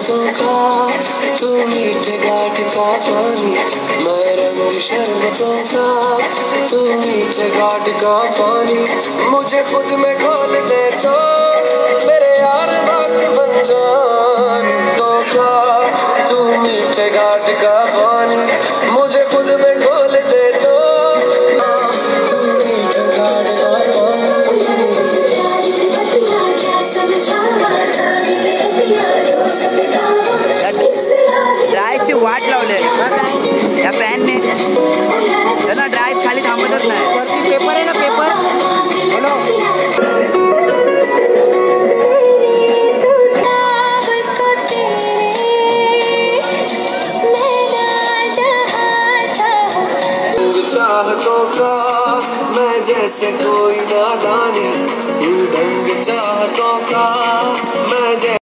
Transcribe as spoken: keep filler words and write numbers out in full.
चाहतों का, तू मीठे घाट का पानी, मैं रंग शरबतों का, तू मीठे घाट का पानी। मुझे खुद में खोल दे तो मेरे यार बात बन जान तो का, तू मीठे घाट का पानी, मुझे खुद में खोल दे तो तू मीठे घाट का पानी। ड्रायची वाट लावले या फॅनने, त्यांना ड्राईव्ह खाली थांबतच नाही। वरती पेपर आहे ना, पेपर बोलो। चाहतों का मैं जैसे कोई नादानी, तू ढंग चाहतों का मैं जैसे